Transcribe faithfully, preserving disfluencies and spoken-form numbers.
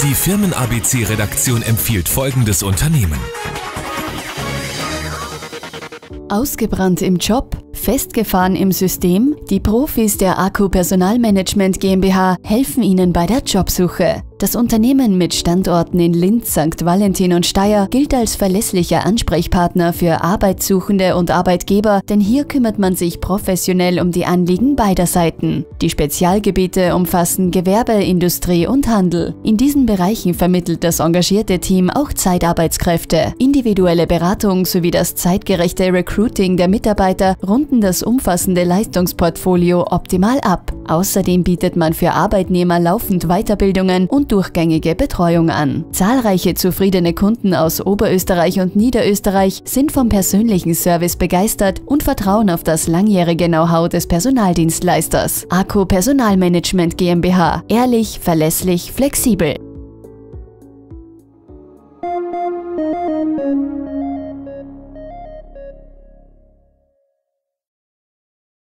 Die Firmen-A B C-Redaktion empfiehlt folgendes Unternehmen. Ausgebrannt im Job? Festgefahren im System? Die Profis der Akku Personalmanagement GmbH helfen Ihnen bei der Jobsuche. Das Unternehmen mit Standorten in Linz, Sankt Valentin und Steyr gilt als verlässlicher Ansprechpartner für Arbeitssuchende und Arbeitgeber, denn hier kümmert man sich professionell um die Anliegen beider Seiten. Die Spezialgebiete umfassen Gewerbe, Industrie und Handel. In diesen Bereichen vermittelt das engagierte Team auch Zeitarbeitskräfte. Individuelle Beratung sowie das zeitgerechte Recruiting der Mitarbeiter runden das umfassende Leistungsportfolio optimal ab. Außerdem bietet man für Arbeitnehmer laufend Weiterbildungen und durchgängige Betreuung an. Zahlreiche zufriedene Kunden aus Oberösterreich und Niederösterreich sind vom persönlichen Service begeistert und vertrauen auf das langjährige Know-how des Personaldienstleisters. Akku Personalmanagement GmbH. Ehrlich, verlässlich, flexibel.